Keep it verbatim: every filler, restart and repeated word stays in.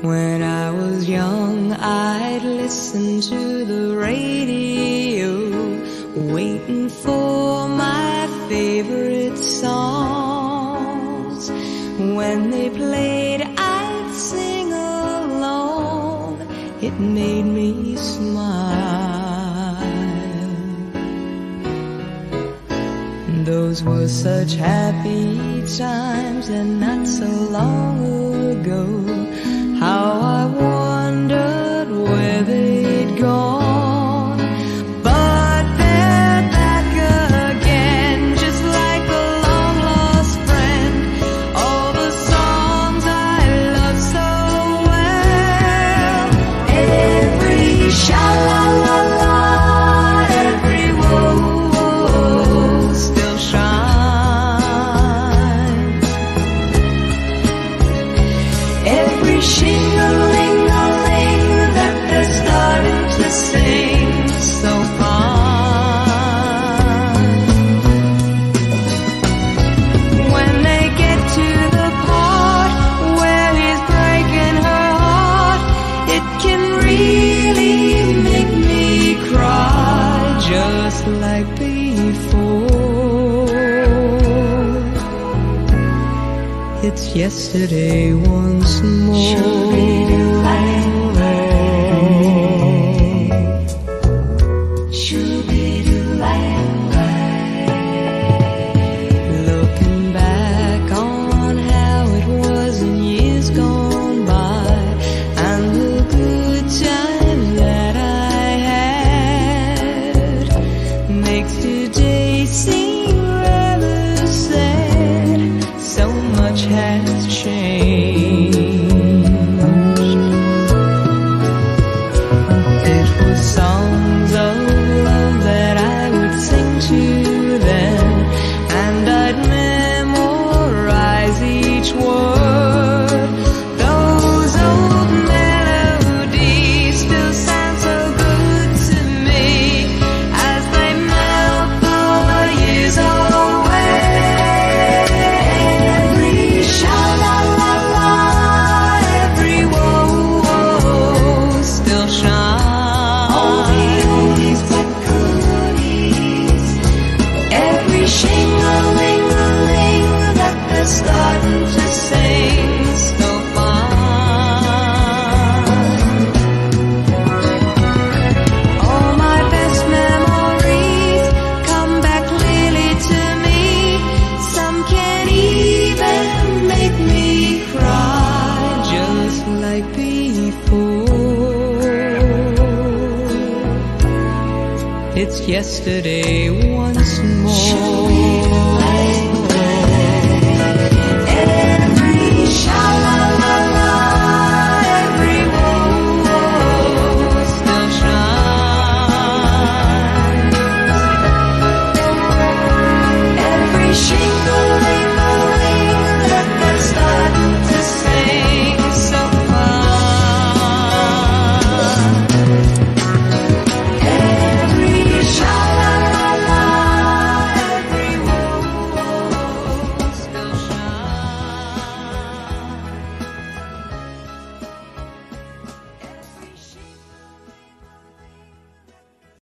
When I was young, I'd listen to the radio, waiting for my favorite songs. When they played, I'd sing along. It made me smile. Those were such happy times, and not so long ago. How I wondered where they'd gone. But they're back again, just like a long-lost friend. All the songs I love so well. Every sha-la-la-la, every whoa-whoa still shines. Every shing-a-ling-a-ling that they're starting to sing so fine. When they get to the part where he's breaking her heart, it can really make me cry, just like before. It's yesterday once more. Looking back on how it was in years gone by, and the good times that I had, makes today seem rather sad. So much has changed. It was songs of love that I would sing to them, and I'd memorize each word. Those old melodies still sound so good to me as they melt the years away. Every sha-la-la-la, every whoa-whoa still shines. All the oldies but goodies. Every shing-a-ling-a-ling that they're starting to sing so fine. All my best memories come back clearly to me. Some can even make me cry, just like before. It's yesterday once more.